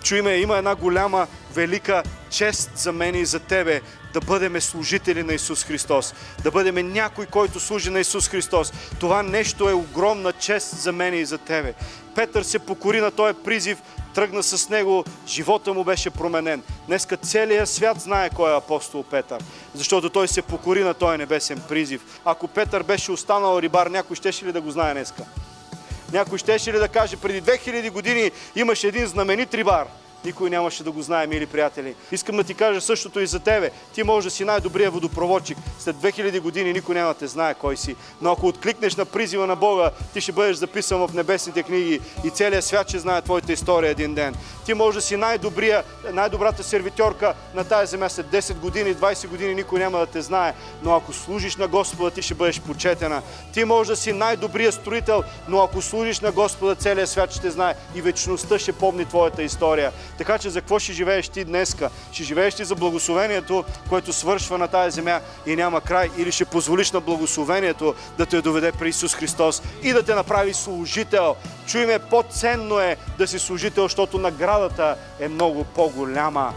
Чуй ме, има една голяма, велика чест за мен и за тебе да бъдем служители на Исус Христос. Да бъдем някой, който служи на Исус Христос. Това нещо е огромна чест за мен и за тебе. Петър се покори на този призив, тръгна с него, живота му беше променен. Днеска целият свят знае кой е апостол Петър, защото той се покори на този небесен призив. Ако Петър беше останал рибар, някой щеше ли да го знае днеска? Някой щеше ли да каже, преди 2000 години имаше един знаменит рибар? Никой нямаше да го знае, мили приятели. Искам да ти кажа същото и за тебе. Ти можеш да си най-добрият водопроводчик. След 2000 години никой няма да те знае кой си. Но ако откликнеш на призива на Бога, ти ще бъдеш записан в небесните книги и целият свят ще знае твоята история един ден. Ти можеш да си най-добрата сервитьорка на тази земя. След 10 години, 20 години никой няма да те знае. Но ако служиш на Господа, ти ще бъдеш почетена. Ти можеш да си най-добрият строител, но ако служиш на Господа, целият свят ще знае и вечността ще помни твоята история. Така че за какво ще живееш ти днеска? Ще живееш ли за благословението, което свършва на тази земя и няма край? Или ще позволиш на благословението да те доведе при Исус Христос и да те направи служител? Чуй ме, по-ценно е да си служител, защото наградата е много по-голяма.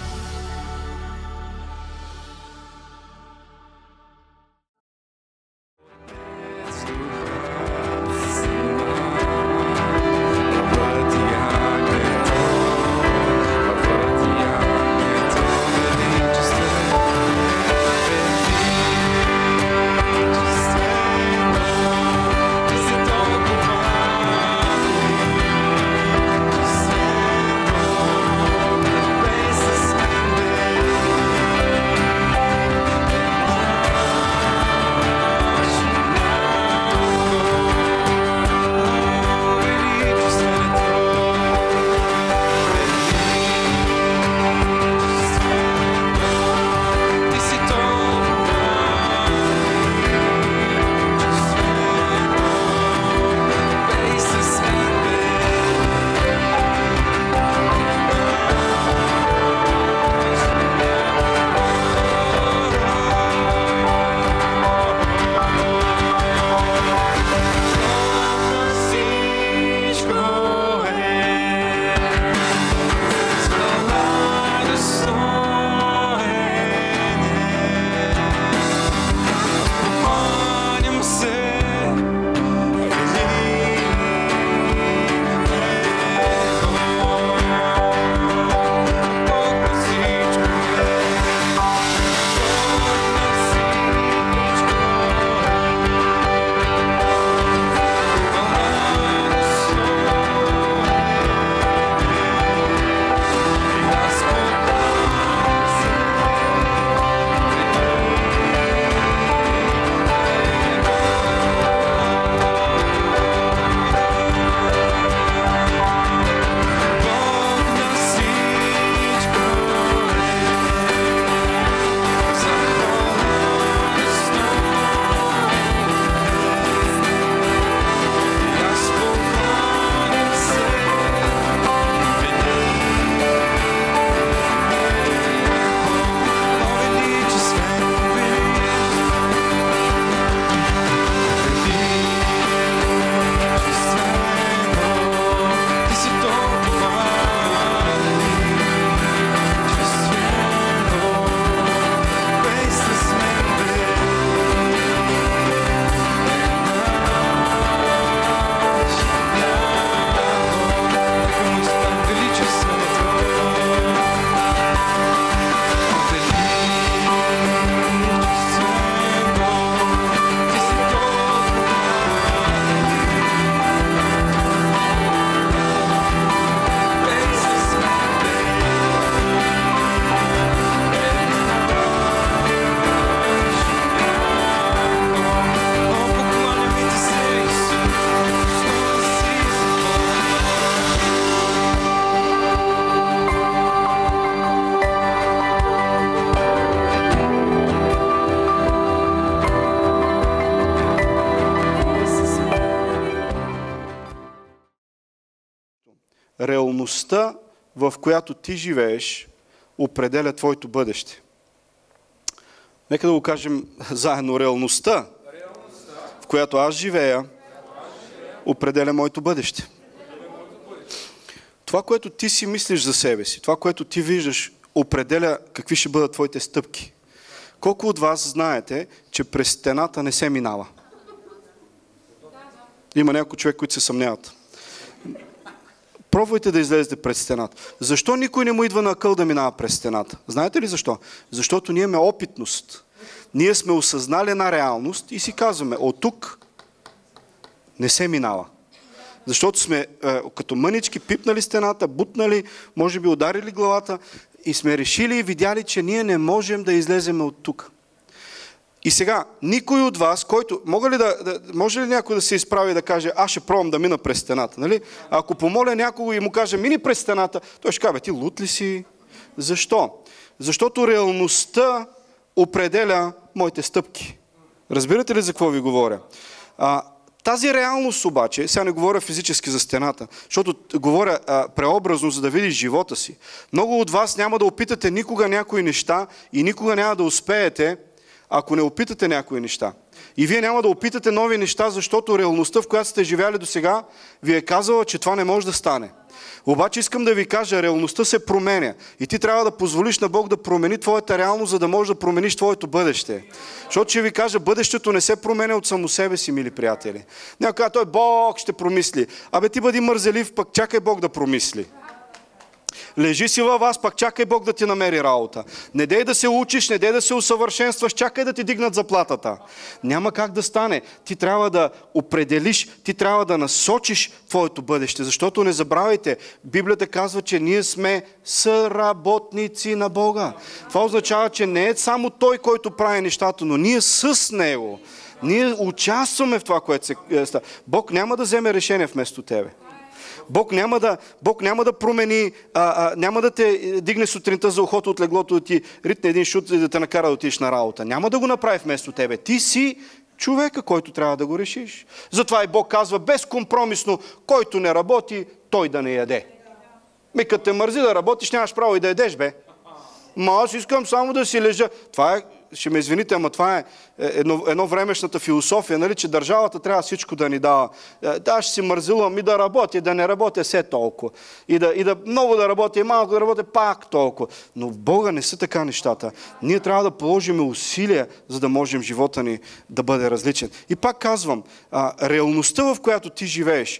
Реалността, в която ти живееш, определя твоето бъдеще. Нека да го кажем заедно. Реалността, в която аз живея, определя моето бъдеще. това, което ти си мислиш за себе си, това, което ти виждаш, определя какви ще бъдат твоите стъпки. Колко от вас знаете, че през стената не се минава? Има няколко човек, които се съмняват. Пробвайте да излезете през стената. Защо никой не му идва на акъл да минава през стената? Знаете ли защо? Защото ние имаме опитност. Ние сме осъзнали една реалност и си казваме, от тук не се минава. Защото сме като мънички пипнали стената, бутнали, може би ударили главата и сме решили и видяли, че ние не можем да излезем от тук. И сега, никой от вас, който... Може ли някой да се изправи и да каже, аз ще пробвам да мина през стената, нали? Ако помоля някого и му каже, мини през стената, той ще каже, ти лут ли си? Защо? Защото реалността определя моите стъпки. Разбирате ли за какво ви говоря? Тази реалност обаче, сега не говоря физически за стената, защото говоря преобразно, за да видиш живота си. Много от вас няма да опитате никога някои неща и никога няма да успеете, ако не опитате някои неща. И вие няма да опитате нови неща, защото реалността, в която сте живяли до сега, ви е казала, че това не може да стане. Обаче искам да ви кажа, реалността се променя. И ти трябва да позволиш на Бог да промени твоята реалност, за да можеш да промениш твоето бъдеще. Защото ще ви кажа, бъдещето не се променя от само себе си, мили приятели. Някой казва, той Бог ще промисли. Абе ти бъди мързелив, пък чакай Бог да промисли. Лежи си във вас, пак чакай Бог да ти намери работа. Не дей да се учиш, не дей да се усъвършенстваш, чакай да ти дигнат заплатата. Няма как да стане. Ти трябва да определиш, ти трябва да насочиш твоето бъдеще, защото не забравяйте, Библията казва, че ние сме съработници на Бога. Това означава, че не е само Той, който прави нещата, но ние с Него. Ние участваме в това, което се става. Бог няма да вземе решение вместо тебе. Бог няма да промени, няма да те дигне сутринта за ухото от леглото, да ти ритне един шут и да те накара да отидеш на работа. Няма да го направи вместо тебе. Ти си човека, който трябва да го решиш. Затова и Бог казва безкомпромисно, който не работи, той да не яде. Като те мързи да работиш, нямаш право и да ядеш, бе. Аз искам само да си лежа. Това е, ще ме извините, ама това е едно времешната философия, нали, че държавата трябва всичко да ни дава. Да, ще си мързила, ми да работи, да не работя все толкова. И да много да работя, и малко да работя пак толкова. Но в Бога не са така нещата. Ние трябва да положим усилия, за да можем живота ни да бъде различен. И пак казвам, реалността, в която ти живееш,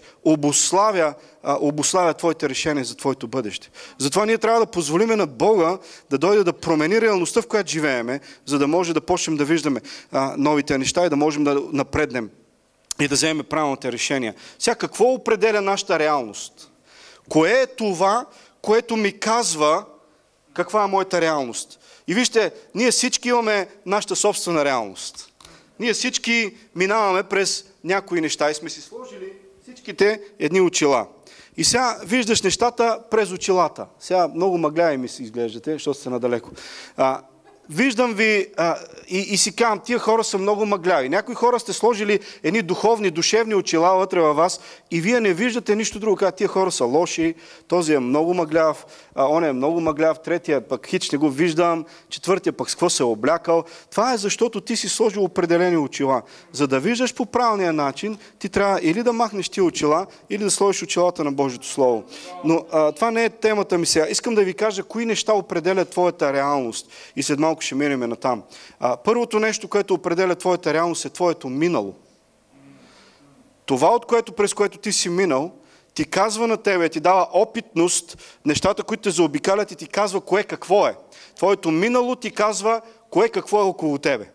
обуславя твоите решения за твоето бъдеще. Затова ние трябва да позволиме на Бога да дойде да промени реалността, в която живееме, за да може да почнем да виждаме новите неща и да можем да напреднем и да вземем правилните решения. Сега, какво определя нашата реалност? Кое е това, което ми казва каква е моята реалност? И вижте, ние всички имаме нашата собствена реалност. Ние всички минаваме през някои неща и сме си сложили всичките едни очила. И сега виждаш нещата през очилата. Сега много мъгляви ми се изглеждате, защото сте надалеко. Виждам ви и си казвам, тия хора са много мъгляви. Някои хора сте сложили едни духовни, душевни очила вътре във вас и вие не виждате нищо друго. Казват, тия хора са лоши, този е много мъгляв, он е много мъгляв, третия пък хич не го виждам, четвъртия пък с какво се е облякал. Това е защото ти си сложил определени очила. За да виждаш по правилния начин, ти трябва или да махнеш тия очила, или да сложиш очилата на Божието Слово. Но това не е темата ми сега. Искам да ви кажа кои неща определят твоята реалност. И след малко ще минем натам. Първото нещо, което определя твоята реалност, е твоето минало. Това, през което ти си минал, ти казва на тебе, ти дава опитност, нещата, които те заобикалят и ти казва кое какво е. Твоето минало ти казва кое какво е около тебе.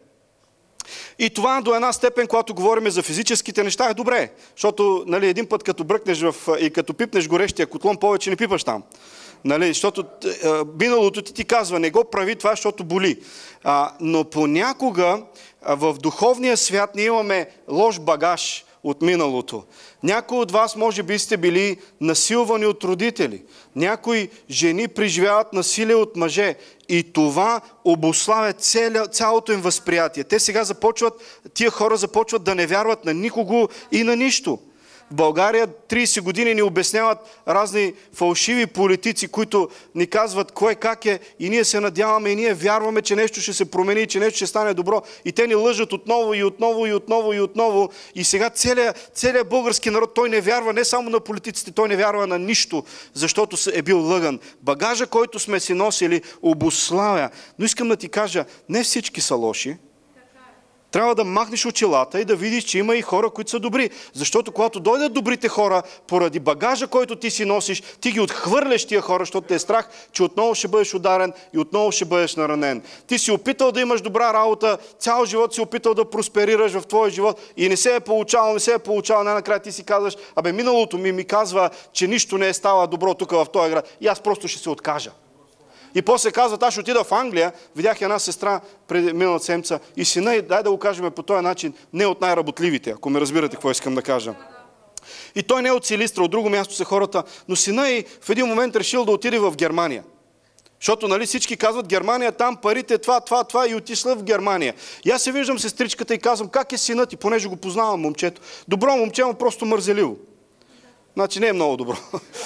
И това до една степен, когато говорим за физическите неща, е добре. Защото един път като бръкнеш и като пипнеш горещия котлон, повече не пипаш там. Защото миналото ти казва, не го прави това, защото боли. Но понякога в духовния свят ние имаме лош багаж от миналото. Някои от вас може би сте били насилвани от родители. Някои жени преживяват насилие от мъже. И това обуславя цялото им възприятие. Те сега тия хора започват да не вярват на никого и на нищо. В България 30 години ни обясняват разни фалшиви политици, които ни казват кое как е и ние се надяваме и ние вярваме, че нещо ще се промени, че нещо ще стане добро и те ни лъжат отново и отново и отново и отново и сега целият български народ, той не вярва не само на политиците, той не вярва на нищо, защото е бил лъган. Багажа, който сме си носили, обуславя. Но искам да ти кажа, не всички са лоши. Трябва да махнеш очилата и да видиш, че има и хора, които са добри. Защото когато дойдат добрите хора, поради багажа, който ти си носиш, ти ги отхвърляш тия хора, защото те е страх, че отново ще бъдеш ударен и отново ще бъдеш наранен. Ти си опитал да имаш добра работа, цял живот си опитал да просперираш в твоя живот и не се е получавал, най-накрая ти си казваш, миналото ми казва, че нищо не е става добро тук в този град и аз просто ще се откажа. И после казват, аз ще отида в Англия, видях една сестра преди миналата седмица и сина, дай да го кажем по този начин, не от най-работливите, ако ме разбирате какво искам да кажа. И той не е от Силистра, от друго място са хората, но сина и в един момент решил да отиде в Германия. Защото нали, всички казват Германия, там парите, това и отишла в Германия. И аз се виждам сестричката и казвам, как е синът и понеже го познавам момчето. Добро момче, но просто мързеливо. Значи не е много добро.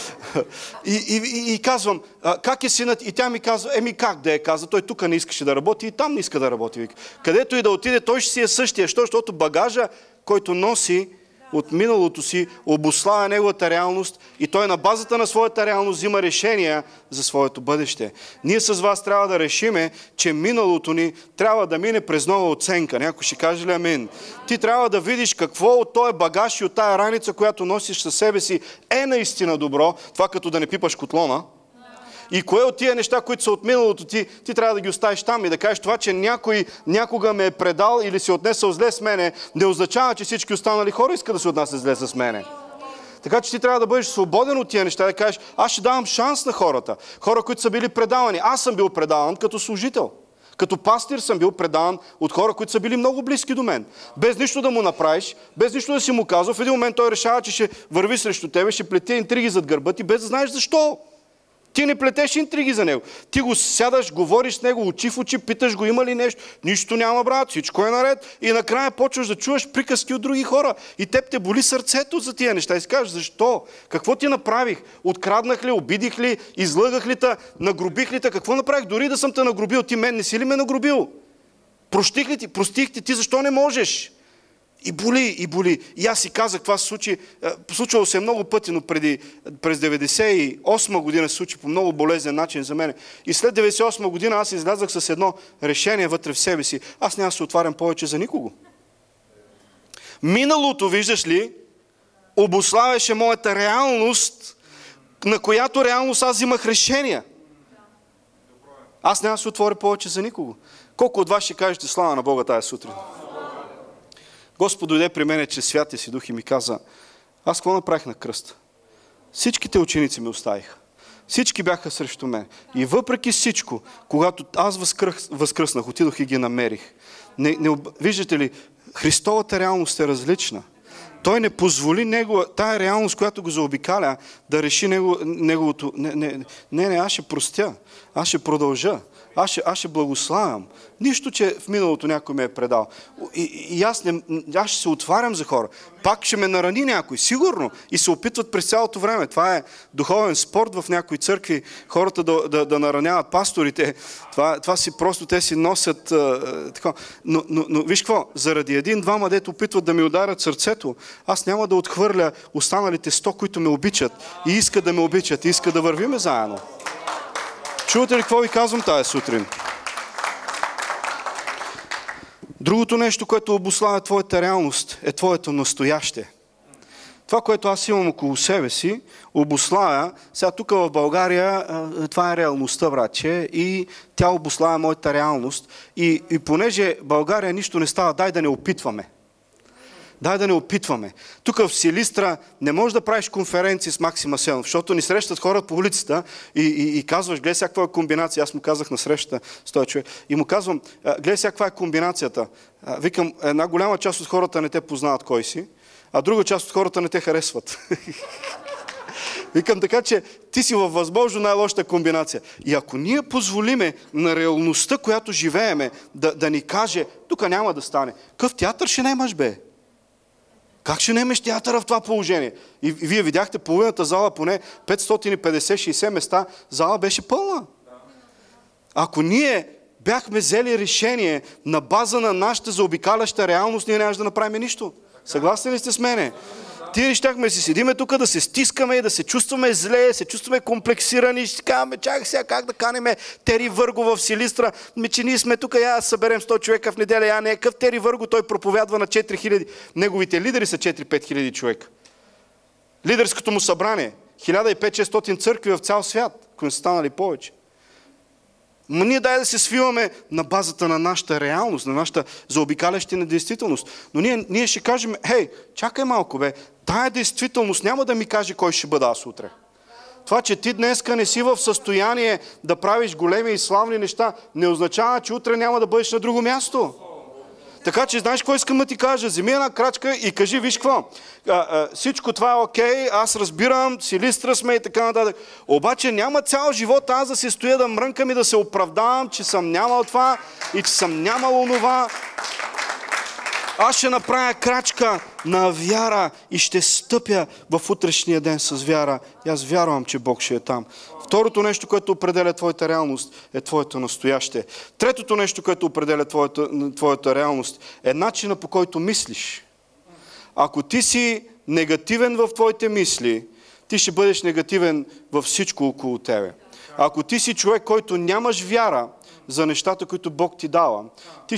И казвам, как е синът? И тя ми казва, как да е, каза. Той тук не искаше да работи и там не иска да работи. Където и да отиде, той ще си е същия. Защото багажа, който носи от миналото си, обуславя неговата реалност и той на базата на своята реалност взима решения за своето бъдеще. Ние с вас трябва да решиме, че миналото ни трябва да мине през нова оценка. Някой ще каже ли амин? Ти трябва да видиш какво от този багаж и от тая раница, която носиш със себе си, е наистина добро. Това като да не пипаш котлона. И кое от тия неща, които са от миналото ти трябва да ги оставиш там и да кажеш това, че някой някога ме е предал или се отнесъл зле с мене, не означава, че всички останали хора искат да се отнасят зле с мене. Така че ти трябва да бъдеш свободен от тия неща, да кажеш, аз ще давам шанс на хората. Хора, които са били предавани. Аз съм бил предаван като служител. Като пастир съм бил предаван от хора, които са били много близки до мен. Без нищо да му направиш, без нищо да си му казал. В един момент той решава, че ще върви срещу тебе, ще плете интриги зад гърба ти, без да знаеш защо. Ти не плетеш интриги за него. Ти го сядаш, говориш с него, очи в очи, питаш го има ли нещо. Нищо няма, брат, всичко е наред. И накрая почваш да чуваш приказки от други хора. И теб те боли сърцето за тия неща. И си кажеш, защо? Какво ти направих? Откраднах ли, обидих ли, излъгах ли те, нагрубих ли те? Какво направих? Дори да съм те нагрубил, ти мен не си ли ме нагрубил? Простих ли ти? Простих ти защо не можеш? И боли. И аз си казах, това се случи, случвало се много пъти, но през 98 година се случи по много болезнен начин за мен. И след 98 година аз излязах с едно решение вътре в себе си. Аз няма да се отварям повече за никого. Миналото, виждаш ли, обуславяше моята реалност, на която реалност аз взимах решения. Аз няма да се отворя повече за никого. Колко от вас ще кажете слава на Бога тая сутрин? Господ дойде при мене чрез Святия си Дух и ми каза, аз какво направих на кръста? Всичките ученици ме оставиха. Всички бяха срещу мен. И въпреки всичко, когато аз възкръснах, отидох и ги намерих. Виждате ли, Христовата реалност е различна. Той не позволи тая реалност, която го заобикаля, да реши неговото... Не, аз ще простя. Аз ще продължа. Аз ще благославям. Нищо, че в миналото някой ме е предал. И аз ще се отварям за хора. Пак ще ме нарани някой, сигурно. И се опитват през цялото време. Това е духовен спорт в някои църкви. Хората да нараняват пасторите. Това си просто, те си носят така. Но виж какво, заради един-двама, дето опитват да ми ударят сърцето, аз няма да отхвърля останалите 100, които ме обичат. И искат да ме обичат. И искат да вървиме заедно. Чувате ли какво ви казвам тая сутрин? Другото нещо, което обуславя твоята реалност, е твоето настояще. Това, което аз имам около себе си, обуславя, сега тук в България, това е реалността, братче, и тя обуславя моята реалност. И понеже България нищо не става, дай да не опитваме. Дай да не опитваме. Тук в Силистра не можеш да правиш конференции с Максим Асенов, защото ни срещат хора по улицата и казваш, гледай сега каква е комбинация. Аз му казах на срещата с този човек. И му казвам, гледай сега каква е комбинацията. Викам, една голяма част от хората не те познават кой си, а друга част от хората не те харесват. Викам, така че ти си във възможно най-лошата комбинация. И ако ние позволиме на реалността, която живееме, да ни каже, тук няма да стане. Какъв театър ще наймаш, бе? Как ще наемеш театъра в това положение? И вие видяхте половината зала, поне 550-60 места, зала беше пълна. Ако ние бяхме взели решение на база на нашата заобикаляща реалност, ние нямаше да направим нищо. Съгласни ли сте с мене? Тие щяхме си седиме тук да се стискаме и да се чувстваме зле, да се чувстваме комплексирани и ще казваме, чакай сега как да канеме Тери Върго в Силистра, че ние сме тук, я съберем 100 човека в неделя, не е къв Тери Върго, той проповядва на 4000, неговите лидери са 4-5 хиляди човека. Лидерското му събрание, 1500-600 църкви в цял свят, ако не са станали повече. Но ние дай да се свиваме на базата на нашата реалност, на нашата заобикаляща на действителност. Но ние ще кажем, хей, чакай малко бе, тая действителност няма да ми каже кой ще бъда аз утре. Това, че ти днеска не си в състояние да правиш големи и славни неща, не означава, че утре няма да бъдеш на друго място. Така че знаеш какво искам да ти кажа? Вземи една крачка и кажи, виж какво, всичко това е окей, аз разбирам, Силистра сме и така нататък. Обаче няма цял живот аз да се стоя да мрънкам и да се оправдавам, че съм нямал това и че съм нямал онова. Аз ще направя крачка на вяра и ще стъпя в утрешния ден с вяра. И аз вярвам, че Бог ще е там. Второто нещо, което определя твоята реалност, е твоето настояще. Третото нещо, което определя твоята реалност, е начина, по който мислиш. Ако ти си негативен в твоите мисли, ти ще бъдеш негативен във всичко около тебе. Ако ти си човек, който нямаш вяра за нещата, които Бог ти дава, ти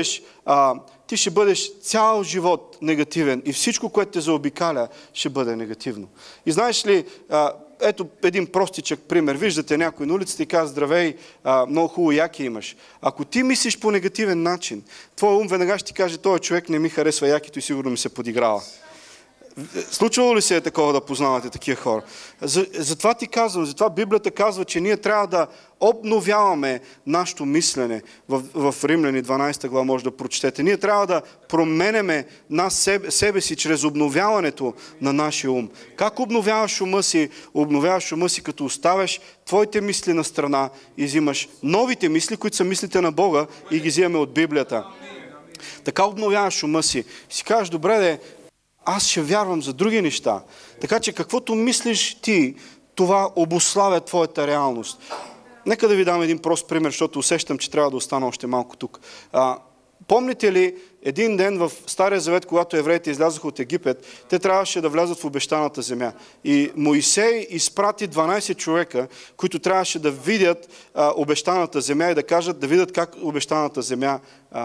ще бъдеш цял живот негативен и всичко, което те заобикаля, ще бъде негативно. И знаеш ли, ето един простичък пример. Виждате някой на улицата и казва, здравей, много хубаво яки имаш. Ако ти мислиш по негативен начин, твой ум веднага ще ти каже, този човек не ми харесва якито и сигурно ми се подиграва. Случвало ли се е такова да познавате такива хора? Затова ти казвам, затова Библията казва, че ние трябва да обновяваме нашето мислене. В Римляни 12 глава може да прочетете. Ние трябва да променяме себе си чрез обновяването на нашия ум. Как обновяваш ума си? Обновяваш ума си, като оставяш твоите мисли на страна и взимаш новите мисли, които са мислите на Бога и ги взимаме от Библията. Така обновяваш ума си. Си кажеш, добре де, аз ще вярвам за други неща. Така че каквото мислиш ти, това обуславя твоята реалност. Нека да ви дам един прост пример, защото усещам, че трябва да остана още малко тук. Помните ли един ден в Стария Завет, когато евреите излязоха от Египет, те трябваше да влязат в обещаната земя. И Моисей изпрати 12 човека, които трябваше да видят обещаната земя и да кажат, да видят как обещаната земя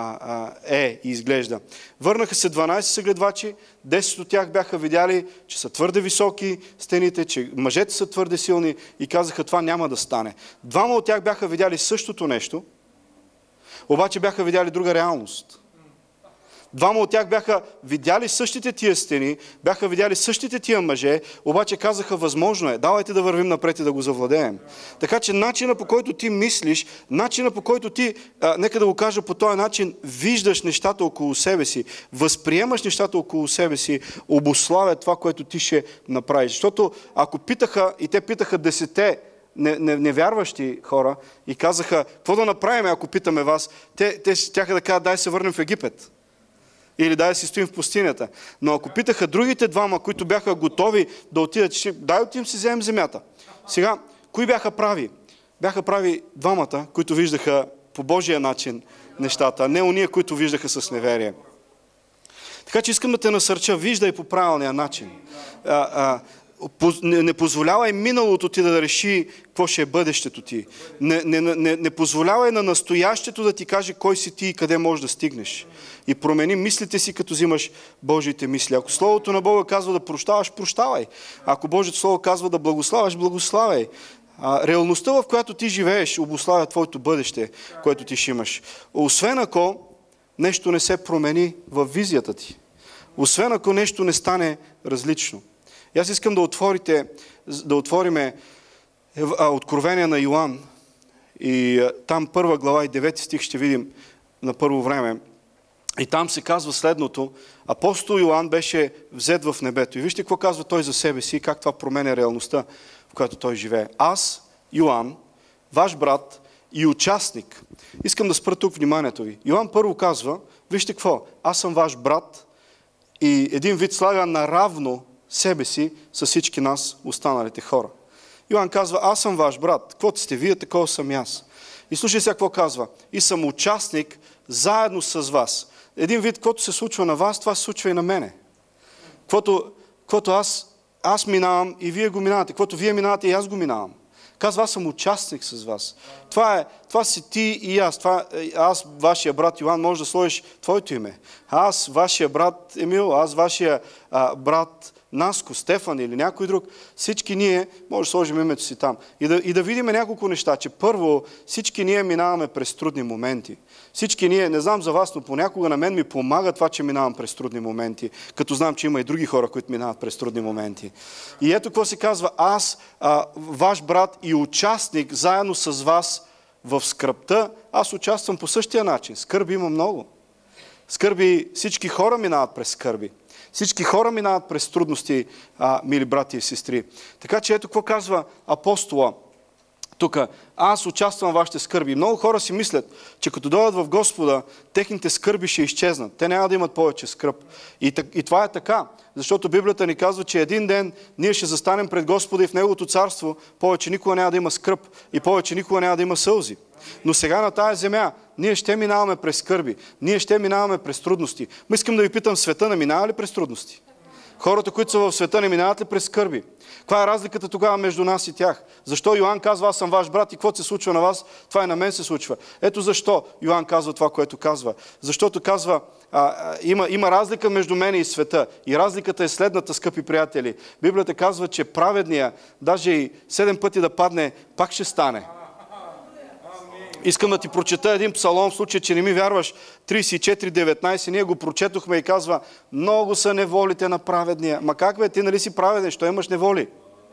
е и изглежда. Върнаха се 12 съгледвачи, 10 от тях бяха видяли, че са твърде високи стените, че мъжете са твърде силни и казаха, това няма да стане. 2 от тях бяха видяли същото нещо, обаче бяха видяли друга реалност. 2 от тях бяха видяли същите тия стени, бяха видяли същите тия мъже, обаче казаха, възможно е, давайте да вървим напред и да го завладеем. Така че начина, по който ти мислиш, начина, по който ти, нека да го кажа по този начин, виждаш нещата около себе си, възприемаш нещата около себе си, обуславя това, което ти ще направиш. Защото ако питаха, и те питаха 10 невярващи хора и казаха, какво да направим, ако питаме вас, те щяха да кажат, дай се върнем в Египет. Или дай да си стоим в пустинята. Но ако питаха другите 2, които бяха готови да отидат, дай отидем си вземем земята. Сега, кои бяха прави? Бяха прави 2, които виждаха по Божия начин нещата, а не уния, които виждаха с неверие. Така че искам да те насърча, виждай по правилния начин. Не позволявай миналото ти да реши какво ще е бъдещето ти. Не позволявай на настоящето да ти каже кой си ти и къде можеш да стигнеш. И промени мислите си, като взимаш Божиите мисли. Ако Словото на Бога казва да прощаваш, прощавай. Ако Божието Слово казва да благославяш, благославяй. Реалността, в която ти живееш, обуславя твоето бъдеще, което ти ще имаш. Освен ако нещо не се промени в визията ти. Освен ако нещо не стане различно. И аз искам да отвориме Откровение на Йоан и там 1 глава и 9 стих ще видим на първо време. И там се казва следното. Апостол Йоан беше взет в небето. И вижте какво казва той за себе си и как това променя реалността, в която той живее. Аз, Йоан, ваш брат и участник. Искам да спра тук вниманието ви. Йоан първо казва, вижте какво, аз съм ваш брат и един вид слага наравно себе си с всички нас, останалите хора. Йоан казва, аз съм ваш брат, каквото сте вие, такова съм и аз. И слушай сега какво казва. И съм участник заедно с вас. Един вид, каквото се случва на вас, това се случва и на мене. Каквото аз минавам и вие го минавате. Каквото вие минавате и аз го минавам. Казва, аз съм участник с вас. Това си ти и аз. Аз, вашия брат Йоан, може да сложиш твоето име. Аз, вашия брат Емил, аз, вашия брат Наско, Стефан или някой друг. Всички ние, може да сложим името си там. И да видим няколко неща, че първо всички ние минаваме през трудни моменти. Всички ние, не знам за вас, но понякога на мен ми помага това, че минавам през трудни моменти, като знам, че има и други хора, които минават през трудни моменти. И ето какво се казва, аз, ваш брат и участник, заедно с вас в скръбта, аз участвам по същия начин. Скърби има много. Скърби, всички хора минават през скърби. Всички хора минават през трудности, мили брати и сестри. Така че ето какво казва апостола. Тук, аз участвам в вашите скърби. Много хора си мислят, че като дойдат в Господа, техните скърби ще изчезнат. Те няма да имат повече скръб. И това е така, защото Библията ни казва, че един ден ние ще застанем пред Господа и в Неговото царство повече никога няма да има скръб и повече никога няма да има сълзи. Но сега на тая земя ние ще минаваме през скърби, ние ще минаваме през трудности. Искам да ви питам, света не минава ли през трудности? Хората, които са в света, не минават ли през скърби? Каква е разликата тогава между нас и тях? Защо Йоан казва, аз съм ваш брат и каквото се случва на вас, това и на мен се случва. Ето защо Йоан казва това, което казва. Защото казва, има разлика между мен и света. И разликата е следната, скъпи приятели. Библията казва, че праведния, даже и 7 пъти да падне, пак ще стане. Искам да ти прочета един псалом, в случай, че не ми вярваш, 34:19, ние го прочетохме и казва, много са неволите на праведния. Ма как бе, ти нали си праведен, що имаш неволи?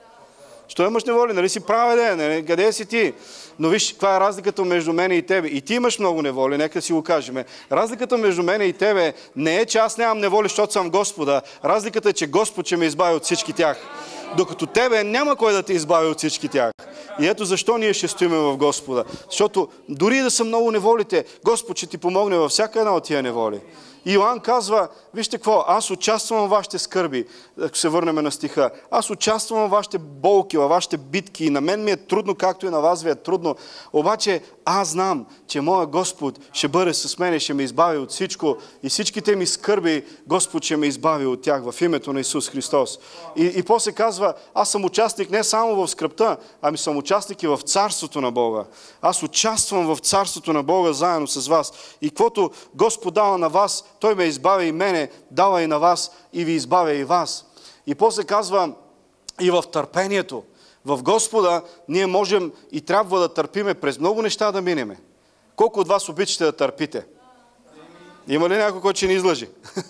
Що имаш неволи, нали си праведен, къде си ти? Но виж, каква е разликата между мене и тебе. И ти имаш много неволи, нека си го кажем. Разликата между мене и тебе не е, че аз нямам неволи, защото съм Господа. Разликата е, че Господ ще ме избави от всички тях. Докато тебе няма кой да те избави от всички тях. И ето защо ние ще стоиме в Господа. Защото дори да са много неволите, Господ ще ти помогне във всяка една от тия неволи. И Йоан казва, вижте какво, аз участвам във вашите скърби, ако се върнем на стиха. Аз участвам във вашите болки, във вашите битки. И на мен ми е трудно, както и на вас ви е трудно. Обаче аз знам, че моя Господ ще бъде с мен и ще ме избави от всичко. И всичките ми скърби, Господ ще ме избави от тях в името на Исус Христос. И после казва, аз съм участник не само в скръбта, ами съм участник и в Царството на Бога. Аз участвам в Царството на Бога заедно с вас. И каквото Господ дава на вас, Той ме избавя и мене, дава и на вас и ви избавя и вас. И после казва и в търпението. В Господа ние можем и трябва да търпиме през много неща да минеме. Колко от вас обичате да търпите? Има ли някой, който ще ни излъжи?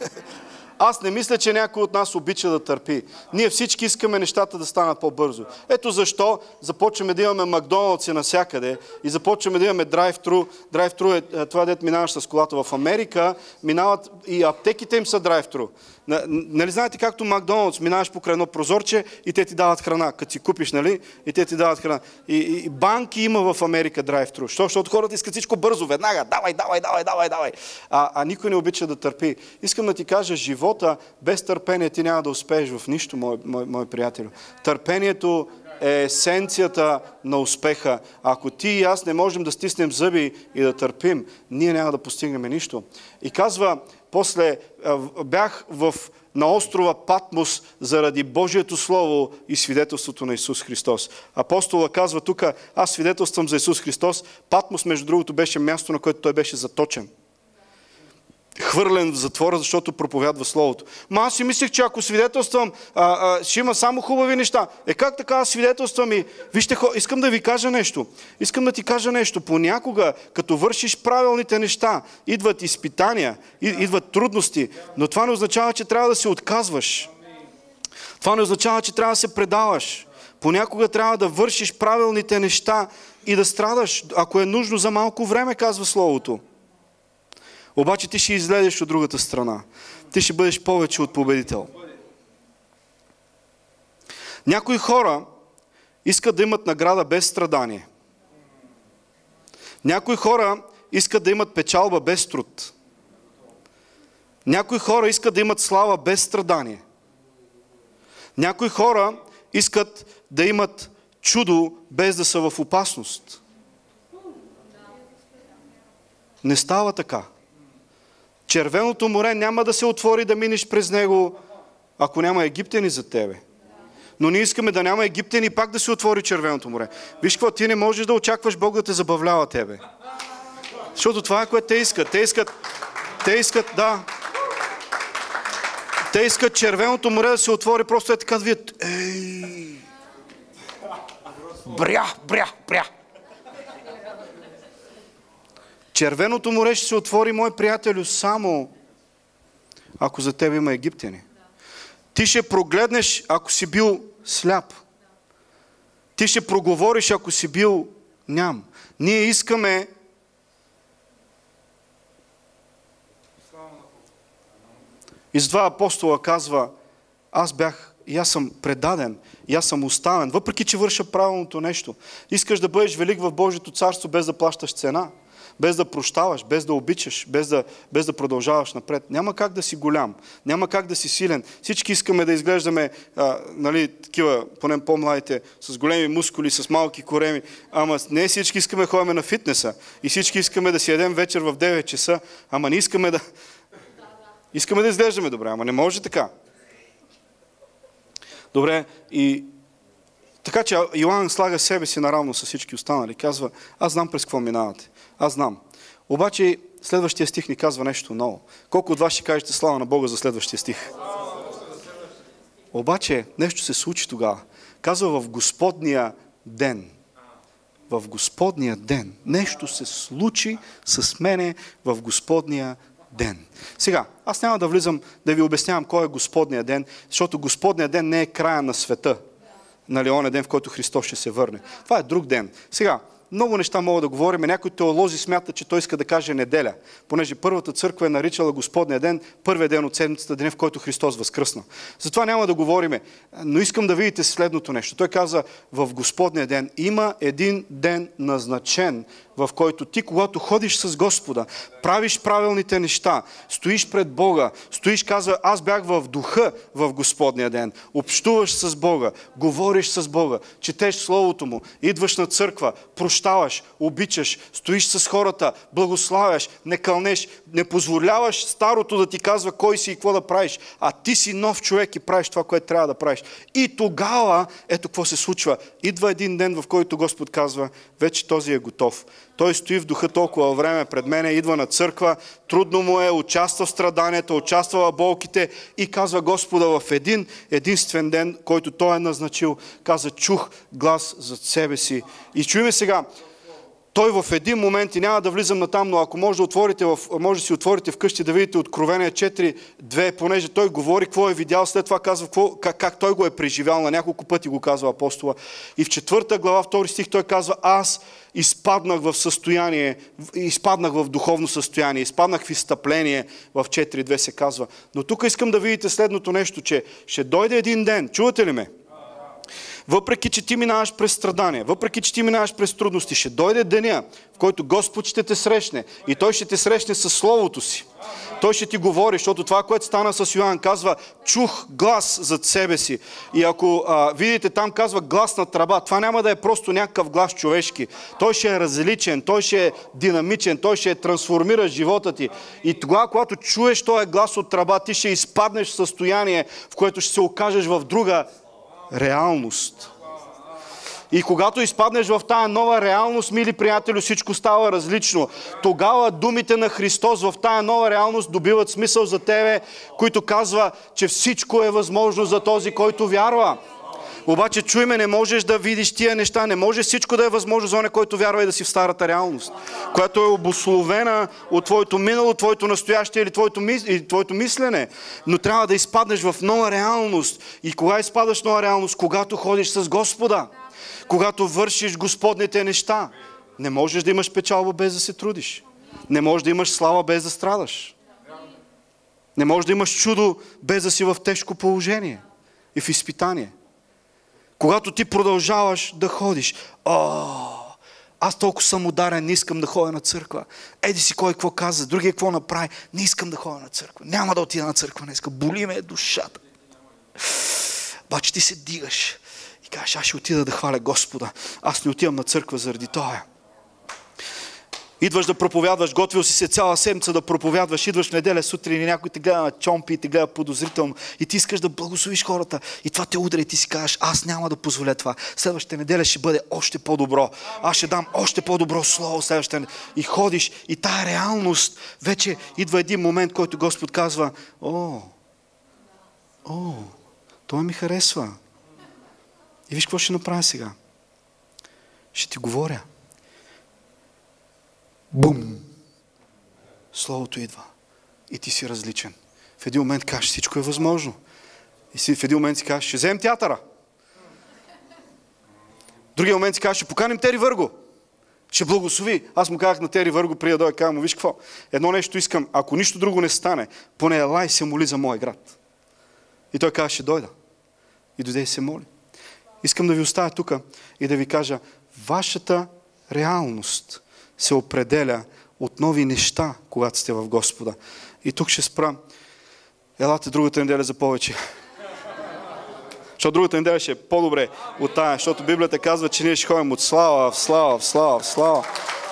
Аз не мисля, че някой от нас обича да търпи. Ние всички искаме нещата да станат по-бързо. Ето защо започваме да имаме Макдоналдси навсякъде и започваме да имаме драйв-тру. Драйв-тру е това, дето минаваш с колата. В Америка минават и аптеките им са драйв-тру. Нали знаете, както Макдоналдс, минаваш покрай едно прозорче и те ти дават храна. Като си купиш, нали? И те ти дават храна. И банки има в Америка драйв-тру. Защото хората искат всичко бързо, веднага. Давай. А никой не обича да търпи. Искам да ти кажа, живота без търпение ти няма да успееш в нищо, мой приятел. Търпението е есенцията на успеха. Ако ти и аз не можем да стиснем зъби и да търпим, ние няма да постигнем нищо. И казва, после бях на острова Патмос заради Божието Слово и свидетелството на Исус Христос. Апостола казва тук, аз свидетелствам за Исус Христос. Патмос, между другото, беше място, на което той беше заточен. Хвърлен в затвора, защото проповядва Словото. Аз си мислех, че ако свидетелствам, ще има само хубави неща. Как така свидетелствам и... Вижте, искам да ви кажа нещо. Искам да ти кажа нещо. Понякога, като вършиш правилните неща, идват изпитания, идват трудности, но това не означава, че трябва да се отказваш. Това не означава, че трябва да се предаваш. Понякога трябва да вършиш правилните неща и да страдаш, ако е нужно за малко време, казва Словото. Обаче ти ще излезеш от другата страна. Ти ще бъдеш повече от победител. Някои хора искат да имат награда без страдание. Някои хора искат да имат печалба без труд. Някои хора искат да имат слава без страдание. Някои хора искат да имат чудо без да са в опасност. Не става така. Червеното море няма да се отвори да минеш през него, ако няма египтяни за тебе. Но ние искаме да няма египтяни пак да се отвори Червеното море. Виж какво, ти не можеш да очакваш Бог да те забавлява тебе. Защото това е което те искат. Те искат Червеното море да се отвори, просто е така да видят. Ей! Бря! Червеното море ще се отвори, мой приятелю, само ако за теб има египтяни. Ти ще прогледнеш, ако си бил сляп. Ти ще проговориш, ако си бил ням. Ние искаме и затова апостола казва, и аз съм предаден, и аз съм оставен, въпреки че върша правилното нещо. Искаш да бъдеш велик в Божието царство без да плащаш цена, без да прощаваш, без да обичаш, без да продължаваш напред. Няма как да си голям, няма как да си силен. Всички искаме да изглеждаме, такива, поне по-младите, с големи мускули, с малки кореми, ама не всички искаме да ходим на фитнеса и всички искаме да си ядем вечер в 9 часа, ама не искаме да... Искаме да изглеждаме добре, ама не може така. Добре, и така че Йоан слага себе си наравно с всички останали. Казва, аз знам през какво минавате. Аз знам. Обаче следващия стих ни казва нещо ново. Колко от вас ще кажете слава на Бога за следващия стих? Обаче нещо се случи тогава. Казва в Господния ден. В Господния ден. Нещо се случи с мене в Господния ден. Сега, аз няма да влизам да ви обяснявам кой е Господния ден, защото Господния ден не е края на света. Нали, он е ден, в който Христос ще се върне. Това е друг ден. Сега, много неща мога да говорим. Някои теолози смятат, че той иска да каже неделя, понеже първата църква е наричала Господния ден, първият ден от седмицата, ден, в който Христос възкръсна. Затова няма да говорим, но искам да видите следното нещо. Той каза, в Господния ден има един ден назначен, в който ти, когато ходиш с Господа, правиш правилните неща, стоиш пред Бога, казва, аз бях в духа в Господния ден, общуваш с Бога, говориш с Бога, четеш Словото Му, идваш на църква, прощаваш, обичаш, стоиш с хората, благославяш, не кълнеш, не позволяваш старото да ти казва кой си и какво да правиш, а ти си нов човек и правиш това, което трябва да правиш. И тогава, ето какво се случва. Идва един ден, в който Господ казва, вече този е готов. Той стои в духа толкова време пред мене, идва на църква, трудно му е, участва в страданията, участва в болките и казва Господа в един единствен ден, който Той е назначил, каза, чух глас зад себе си. И чуйме сега, той в един момент, и няма да влизам на там, но ако може да си отворите вкъщи да видите Откровение 4:2, понеже той говори какво е видял, след това казва как той го е преживял, на няколко пъти го казва апостола. И в 4 глава, 2 стих, той казва, аз изпаднах в духовно състояние, изпаднах в изстъпление, в 4:2 се казва. Но тук искам да видите следното нещо, че ще дойде един ден, чувате ли ме? Въпреки, че ти минаваш през страдания, въпреки, че ти минаваш през трудности, ще дойде деня, в който Господ ще те срещне и Той ще те срещне със Словото си. Той ще ти говори, защото това, което стана с Йоан, казва, чух глас зад себе си. И ако видите, там казва глас на тръба, това няма да е просто някакъв глас човешки. Той ще е различен, той ще е динамичен, той ще трансформира живота ти. И тогава, когато чуеш този глас от тръба, ти ще изпаднеш в състояние, в което ще се окажеш в друга реалност. И когато изпаднеш в тая нова реалност, мили приятели, всичко става различно. Тогава думите на Христос в тая нова реалност добиват смисъл за тебе, който казва, че всичко е възможно за този, който вярва. Обаче, чуй ме, не можеш да видиш тия неща, не може всичко да е възможно за оня, който вярва и да си в старата реалност, която е обусловена от твоето минало, твоето настояще или твоето мислене. Но трябва да изпаднеш в нова реалност. И кога изпадаш в нова реалност? Когато ходиш с Господа. Когато вършиш Господните неща. Не можеш да имаш печалба без да се трудиш. Не можеш да имаш слава без да страдаш. Не можеш да имаш чудо без да си в тежко положение и в изпитание. Когато ти продължаваш да ходиш, Аз толкова съм ударен, не искам да ходя на църква. Еди си кой какво каза, другия какво направи. Не искам да ходя на църква. Няма да отида на църква днеска. Боли ме душата. Обаче ти се дигаш и кажеш, аз ще отида да хваля Господа. Аз не отивам на църква заради това. Идваш да проповядваш, готвил си се цяла седмица да проповядваш, идваш в неделя сутрин и някой те гледа на чомпи и те гледа подозрително и ти искаш да благословиш хората и това те удря и ти си кажеш, аз няма да позволя това. Следващата неделя ще бъде още по-добро. Аз ще дам още по-добро слово следващата неделя. И ходиш и тая реалност, вече идва един момент, който Господ казва, той ми харесва. И виж какво ще направя сега. Ще ти говоря. Бум! Словото идва. И ти си различен. В един момент кажеш, всичко е възможно. И в един момент си кажеш, ще вземем театъра. В другия момент си кажеш, ще поканим Тери Върго. Ще благослови. Аз му казах на Тери Върго, преди да дойде, казвам му, виж какво, едно нещо искам, ако нищо друго не стане, поне елай се моли за моя град. И той каза, ще дойда. И дойде и се моли. Искам да ви оставя тук и да ви кажа, вашата реалност се определя от нови неща, когато сте в Господа. И тук ще спра. Елате другата неделя за повече. Защото другата неделя ще е по-добре от тая, защото Библията казва, че ние ще ходим от слава в слава в слава в слава.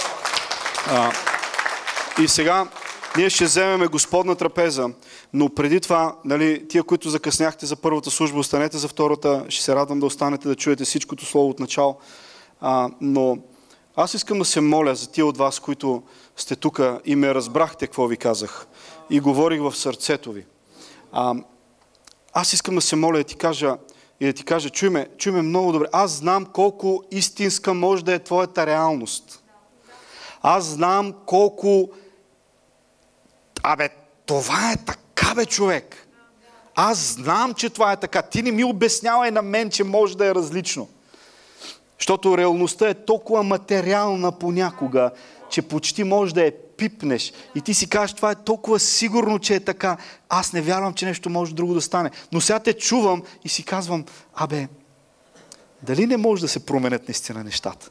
И сега ние ще вземем Господна трапеза, но преди това, нали, тия, които закъсняхте за първата служба, останете за втората, ще се радвам да останете да чуете всичкото слово от начало. Но аз искам да се моля за тия от вас, които сте тук и ме разбрахте какво ви казах и говорих в сърцето ви. Аз искам да се моля да ти кажа, чуй ме много добре. Аз знам колко истинска може да е твоята реалност. Аз знам колко... това е така, човек. Аз знам, че това е така. Ти не ми обяснявай на мен, че може да е различно. Защото реалността е толкова материална понякога, че почти може да я пипнеш. И ти си кажеш, това е толкова сигурно, че е така. Аз не вярвам, че нещо може друго да стане. Но сега те чувам и си казвам, дали не може да се променят наистина нещата?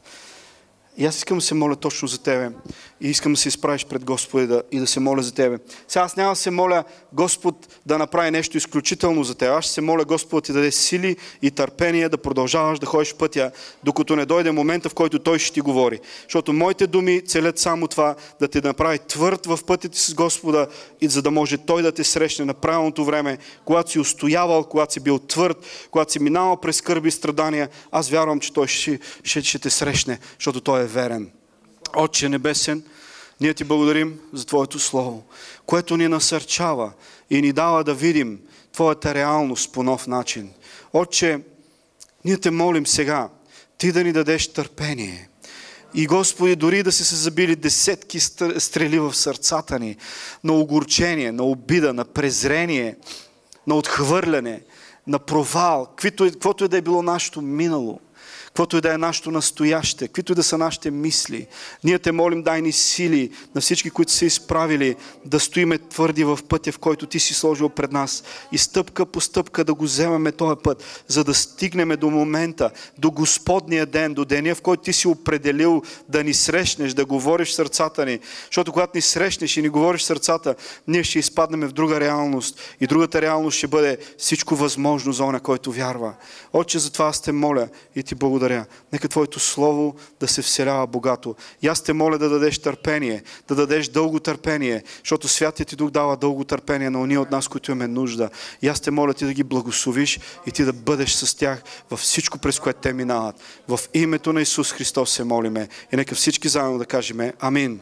И аз искам да се моля точно за тебе. И искам да се изправиш пред Господа и да се моля за тебе. Сега аз няма да се моля Господ да направи нещо изключително за тебе. Аз ще се моля Господ да даде сили и търпение да продължаваш да ходиш пътя, докато не дойде момента, в който Той ще ти говори. Защото моите думи целят само това, да те направи твърд в пътя ти с Господа и за да може Той да те срещне на правилното време, когато си устоявал, когато си бил твърд, когато си минавал през скърби и страдания. Аз вярвам, че Той ще те срещне, защото Той е верен. Отче небесен, ние ти благодарим за Твоето Слово, което ни насърчава и ни дава да видим Твоята реалност по нов начин. Отче, ние те молим сега, Ти да ни дадеш търпение. И Господи, дори да се забили десетки стрели в сърцата ни, на огорчение, на обида, на презрение, на отхвърляне, на провал, каквото и да е било нашето минало, каквото и да е нашето настояще, каквито и да са нашите мисли. Ние те молим, дай ни сили на всички, които са изправили, да стоиме твърди в пътя, в който ти си сложил пред нас. И стъпка по стъпка да го вземаме този път, за да стигнем до момента, до Господния ден, до деня, в който ти си определил да ни срещнеш, да говориш в сърцата ни. Защото когато ни срещнеш и ни говориш в сърцата, ние ще изпаднем в друга реалност. И другата реалност ще бъде всичко възможно за оня, който вярва. Отче, за това аз те моля и ти благодаря. Нека Твоето Слово да се вселява богато. И аз те моля да дадеш търпение, да дадеш дълго търпение, защото Святият Ти Дух дава дълго търпение на ония от нас, които имаме нужда. И аз те моля Ти да ги благословиш и Ти да бъдеш с тях във всичко, през което те минават. В името на Исус Христос се молиме. И нека всички заедно да кажем Амин.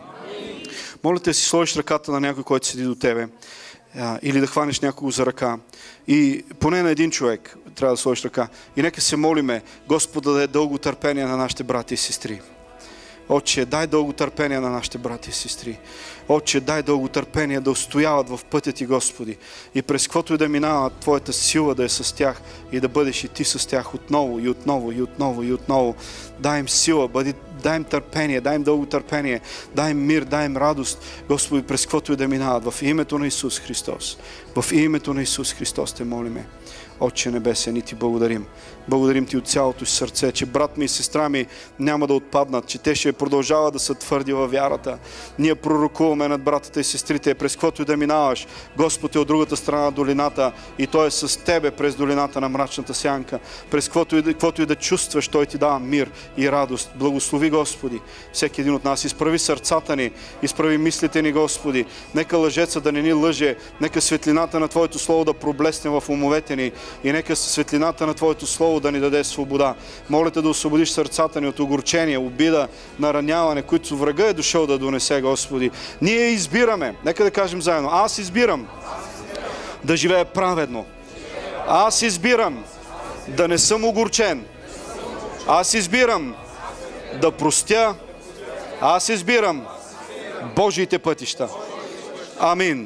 Моля те да си сложиш ръката на някой, който седи до тебе. Или да хванеш някого за ръка. И поне на един човек трябва да сложиш ръка. И нека се молиме Господ да даде дълго търпение на нашите брати и сестри. Отче, дай дълго търпение на нашите брати и сестри. Отче, дай дълго търпение да устояват в пътя Ти, Господи. И през каквото и да минава Твоята сила да е с тях и да бъдеш и Ти с тях отново и отново и отново и отново. Дай им сила, дай им търпение, дай им дълго търпение, дай им мир, дай им радост, Господи, през каквото и да минават. В името на Исус Христос. В името на Исус Христос те молиме. Отче Небесен, и Ти благодарим. Благодарим Ти от цялото си сърце, че брат ми и сестра ми няма да отпаднат, че те ще продължават да са твърди във вярата. Ние пророкуваме над братата и сестрите, през каквото и да минаваш. Господ е от другата страна на долината и Той е с Тебе през долината на мрачната сянка. През каквото и да чувстваш, Той Ти дава мир и радост. Благослови, Господи, всеки един от нас. Изправи сърцата ни, изправи мислите ни, Господи. Нека лъжеца да не ни лъже, нека светлината на Твоето Слово да проблесне в умовете ни и нека светлината на Твоето Слово да ни даде свобода. Моля Те да освободиш сърцата ни от огорчение, обида, нараняване, които врага е дошъл да донесе, Господи. Ние избираме, нека да кажем заедно, аз избирам да живея праведно. Аз избирам да не съм огорчен. Аз избирам да простя. Аз избирам Божиите пътища. Амин.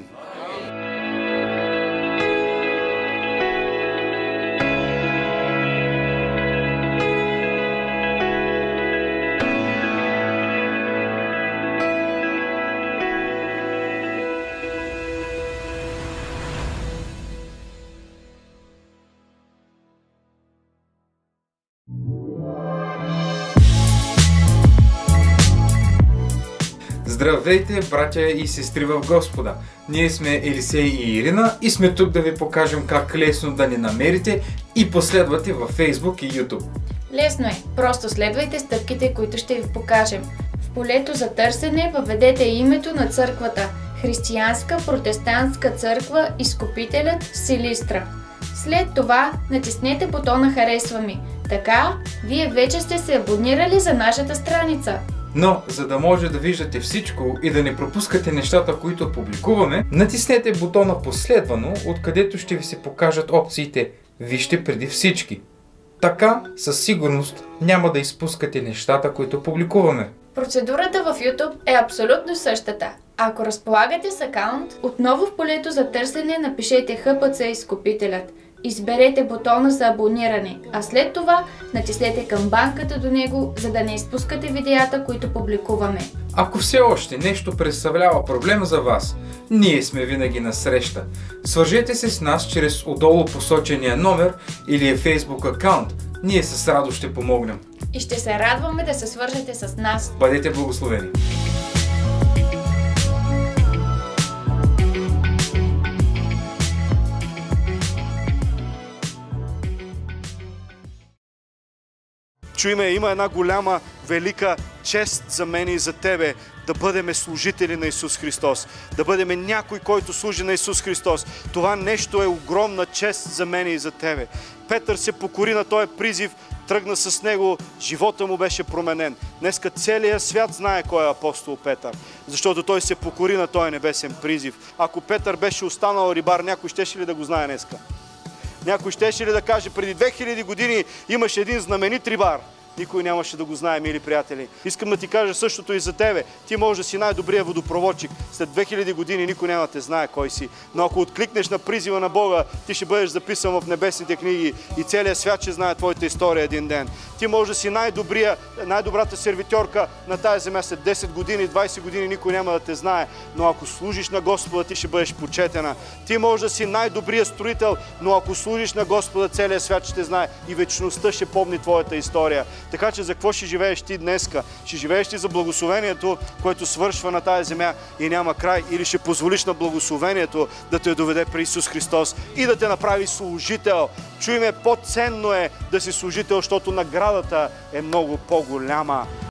Здравейте, братя и сестри в Господа! Ние сме Елисей и Ирина и сме тук да ви покажем как лесно да ни намерите и последвате във Facebook и YouTube. Лесно е, просто следвайте стъпките, които ще ви покажем. В полето за търсене въведете името на църквата – Християнска протестантска църква Изкупителят Силистра. След това натиснете бутона Харесва ми. Така, вие вече сте се абонирали за нашата страница. Но, за да може да виждате всичко и да не пропускате нещата, които публикуваме, натиснете бутона Последвано, откъдето ще ви се покажат опциите Вижте преди всички. Така, със сигурност, няма да изпускате нещата, които публикуваме. Процедурата в YouTube е абсолютно същата. Ако разполагате с акаунт, отново в полето за търсене напишете ХПЦ Изкупителят. Изберете бутона за абониране, а след това натиснете камбанката до него, за да не изпускате видеята, които публикуваме. Ако все още нещо представлява проблем за вас, ние сме винаги на среща. Свържете се с нас чрез отдолу посочения номер или Facebook акаунт. Ние с радост ще помогнем. И ще се радваме да се свържете с нас. Бъдете благословени! Чуй ме, има една голяма, велика чест за мен и за тебе да бъдем служители на Исус Христос. Да бъдем някой, който служи на Исус Христос. Това нещо е огромна чест за мен и за тебе. Петър се покори на този призив, тръгна с него, живота му беше променен. Днеска целият свят знае кой е апостол Петър, защото той се покори на този небесен призив. Ако Петър беше останал рибар, някой щеше ли да го знае днеска? Някой щеше ли да каже, преди 2000 години имаше един знаменит рибар? Никой нямаше да го знае, мили приятели. Искам да ти кажа същото и за тебе. Ти може да си най-добрият водопроводчик. След 2000 години никой няма да те знае кой си. Но ако откликнеш на призива на Бога, ти ще бъдеш записан в небесните книги и целият свят ще знае твоята история един ден. Ти може да си най-добрата сервитьорка на тази земя. След 10 години, 20 години никой няма да те знае. Но ако служиш на Господа, ти ще бъдеш почетена. Ти може да си най-добрият строител, но ако служиш на Господа, целият свят ще знае и вечността ще помни твоята история. Така че за какво ще живееш ти днеска? Ще живееш ти за благословението, което свършва на тази земя и няма край, или ще позволиш на благословението да те доведе при Исус Христос и да те направи служител? Чуй ме, по-ценно е да си служител, защото наградата е много по-голяма.